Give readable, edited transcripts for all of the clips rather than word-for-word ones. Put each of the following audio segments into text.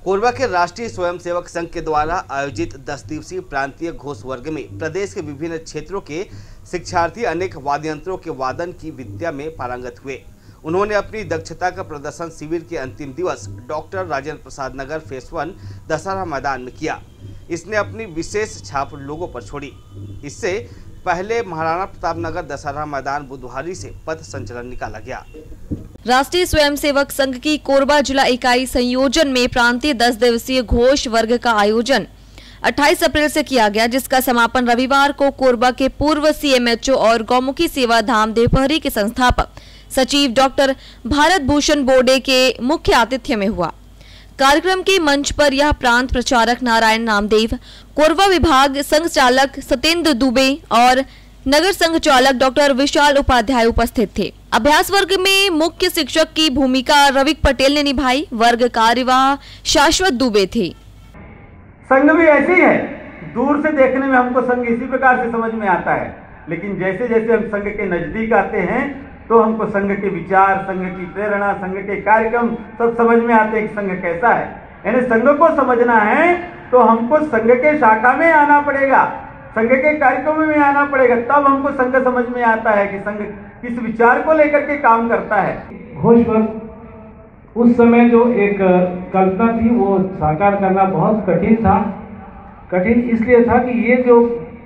कोरबा के राष्ट्रीय स्वयंसेवक संघ के द्वारा आयोजित 10 दिवसीय प्रांतीय घोष वर्ग में प्रदेश के विभिन्न क्षेत्रों के शिक्षार्थी अनेक वाद्य यंत्रों के वादन की विद्या में पारंगत हुए। उन्होंने अपनी दक्षता का प्रदर्शन शिविर के अंतिम दिवस डॉक्टर राजेंद्र प्रसाद नगर फेस 1 दशहरा मैदान में किया। इसने अपनी विशेष छाप लोगों पर छोड़ी। इससे पहले महाराणा प्रताप नगर दशहरा मैदान बुधवारी से पथ संचलन निकाला गया। राष्ट्रीय स्वयंसेवक संघ की कोरबा जिला इकाई संयोजन में प्रांतीय 10 दिवसीय घोष वर्ग का आयोजन 28 अप्रैल से किया गया, जिसका समापन रविवार को कोरबा के पूर्व सीएमएचओ और गौमुखी सेवा धाम देवपहरी के संस्थापक सचिव डॉक्टर भारत भूषण बोर्डे के मुख्य आतिथ्य में हुआ। कार्यक्रम के मंच पर यह प्रांत प्रचारक नारायण नामदेव, कोरबा विभाग संघ चालक सत्येंद्र दुबे और नगर संघ चालक डॉक्टर विशाल उपाध्याय उपस्थित थे। अभ्यास वर्ग में मुख्य शिक्षक की भूमिका रविक पटेल ने निभाई। वर्ग कार्यवाह शाश्वत दुबे थे। संघ भी ऐसी है, दूर से देखने में हमको संघ इसी प्रकार से समझ में आता है, लेकिन जैसे जैसे हम संघ के नजदीक आते हैं तो हमको संघ के विचार, संघ की प्रेरणा, संघ के कार्यक्रम सब समझ में आते हैं कि संघ कैसा है। यानी संघ को समझना है तो हमको संघ के शाखा में आना पड़ेगा, संघ के कार्यक्रमों में आना पड़ेगा, तब हमको संघ समझ में आता है कि संघ किस विचार को लेकर के काम करता है। घोष वर्ग उस समय जो एक कल्पना थी वो साकार करना बहुत कठिन था। कठिन इसलिए था कि ये जो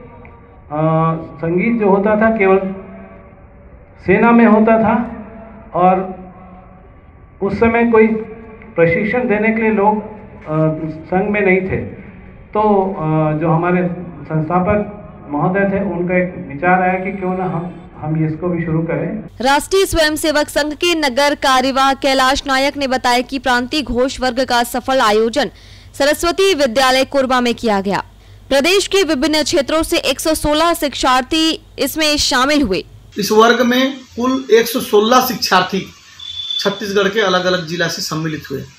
संगीत जो होता था केवल सेना में होता था और उस समय कोई प्रशिक्षण देने के लिए लोग संघ में नहीं थे। तो जो हमारे संस्थापक महोदय थे उनका एक विचार आया कि क्यों ना हम इसको भी शुरू करें। राष्ट्रीय स्वयंसेवक संघ के नगर कार्यवाह कैलाश नायक ने बताया कि प्रांतीय घोष वर्ग का सफल आयोजन सरस्वती विद्यालय कोरबा में किया गया। प्रदेश के विभिन्न क्षेत्रों से 116 शिक्षार्थी इसमें शामिल हुए। इस वर्ग में कुल 116 शिक्षार्थी छत्तीसगढ़ के अलग अलग जिला से सम्मिलित हुए।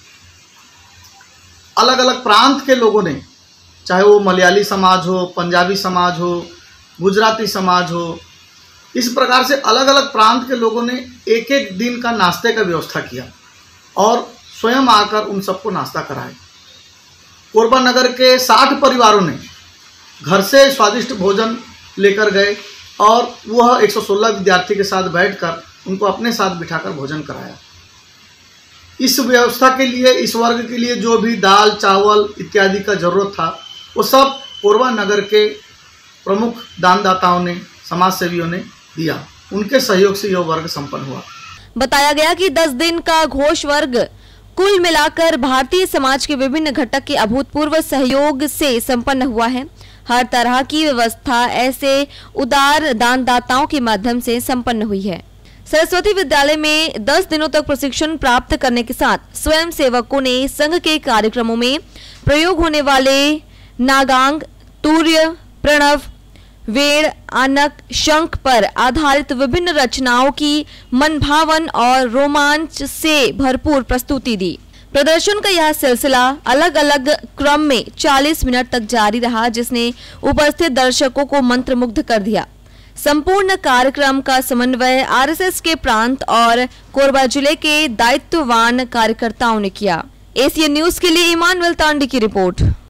अलग अलग प्रांत के लोगों ने, चाहे वो मलयाली समाज हो, पंजाबी समाज हो, गुजराती समाज हो, इस प्रकार से अलग अलग प्रांत के लोगों ने एक एक दिन का नाश्ते का व्यवस्था किया और स्वयं आकर उन सबको नाश्ता कराए। कोरबा नगर के 60 परिवारों ने घर से स्वादिष्ट भोजन लेकर गए और वह 116 विद्यार्थी के साथ बैठकर उनको अपने साथ बिठाकर भोजन कराया। इस व्यवस्था के लिए, इस वर्ग के लिए जो भी दाल, चावल इत्यादि का जरूरत था वो सब कोरबा नगर के प्रमुख दानदाताओं ने, समाज सेवियों ने दिया। उनके सहयोग से यह वर्ग संपन्न हुआ। बताया गया कि 10 दिन का घोष वर्ग कुल मिलाकर भारतीय समाज के विभिन्न घटक के अभूतपूर्व सहयोग से संपन्न हुआ है। हर तरह की व्यवस्था ऐसे उदार दानदाताओं के माध्यम से संपन्न हुई है। सरस्वती विद्यालय में 10 दिनों तक प्रशिक्षण प्राप्त करने के साथ स्वयं सेवकों ने संघ के कार्यक्रमों में प्रयोग होने वाले नागांग, तूर्य, प्रणव, वेण, आनक, शंख पर आधारित विभिन्न रचनाओं की मनभावन और रोमांच से भरपूर प्रस्तुति दी। प्रदर्शन का यह सिलसिला अलग अलग क्रम में 40 मिनट तक जारी रहा, जिसने उपस्थित दर्शकों को मंत्रमुग्ध कर दिया। संपूर्ण कार्यक्रम का समन्वय आरएसएस के प्रांत और कोरबा जिले के दायित्ववान कार्यकर्ताओं ने किया। एशियन न्यूज के लिए इमानुएल तांडी की रिपोर्ट।